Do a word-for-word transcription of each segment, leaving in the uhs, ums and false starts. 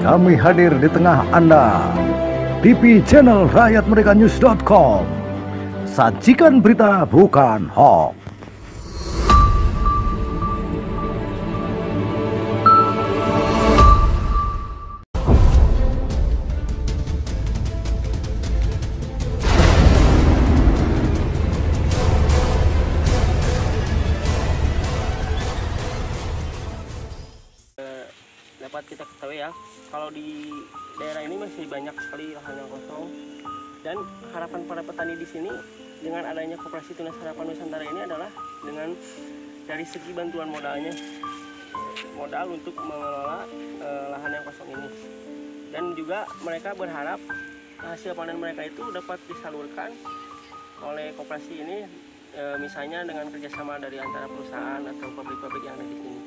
kami hadir di tengah Anda. T V channel rakyat mereka news dot com. Sajikan berita bukan hoax. Dapat kita ketahui ya, kalau di daerah ini masih banyak sekali lahan yang kosong, dan harapan para petani di sini dengan adanya Koperasi Tunas Harapan Nusantara ini adalah dengan dari segi bantuan modalnya, modal untuk mengelola e, lahan yang kosong ini, dan juga mereka berharap hasil panen mereka itu dapat disalurkan oleh koperasi ini, e, misalnya dengan kerjasama dari antara perusahaan atau pabrik-pabrik yang ada di sini.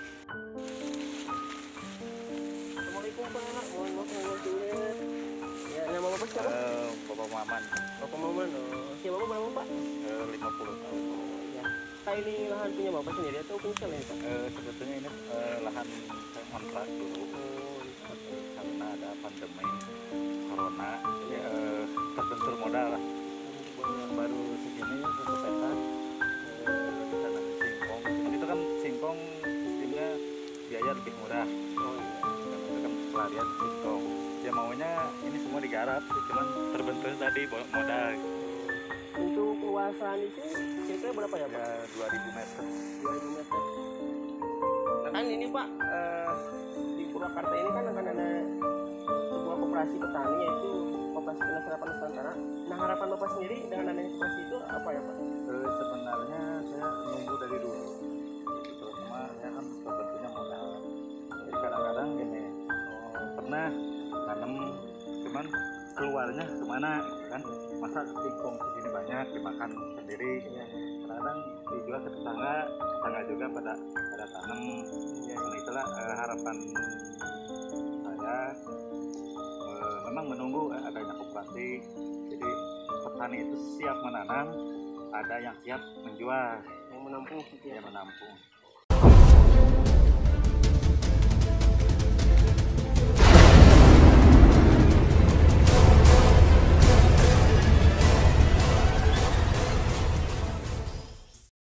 Pak, mohon maaf mengganggu dulu. Ya, nama Bapak siapa? Uh, Bapak Maman. Bapak Maman, oh. Usia Bapak berapa Pak? Uh, lima puluh tahun. Oh, ya. Pak, ini lahan punya Bapak sendiri atau punya ini Pak? Uh, sebetulnya ini uh, lahan kontrak dulu. Oh, uh, karena ada pandemi corona, jadi uh, terbentur modal lah. Hmm, baru segini kesulitan. Uh, tanam singkong. Itu kan singkong sistemnya biaya lebih murah. Oh iya. Pelarian singkong, dia maunya ini semua digarap, cuman terbentur tadi modal. Untuk luasan itu kira-kira berapa ya Pak? Ya, dua ribu meter. dua ribu meter. Nah kan ini Pak, eh, di Purwakarta ini kan akan ada sebuah koperasi petani, yaitu Koperasi Tunas Harapan Nusantara. Nah harapan Bapak sendiri dengan adanya koperasi itu apa ya Pak? Eh, sebenarnya saya nunggu dari dulu, gitu. Cuma saya kan terbenturnya modal. Jadi kadang-kadang gini, pernah tanam cuman keluarnya kemana kan, masa singkong segini banyak dimakan sendiri, kadang dijual ke tetangga, tetangga juga pada pada tanam ya. Nah, itulah eh, harapan saya, eh, memang menunggu eh, adanya koperasi, jadi petani itu siap menanam, ada yang siap menjual, Yang menampung, yang menampung.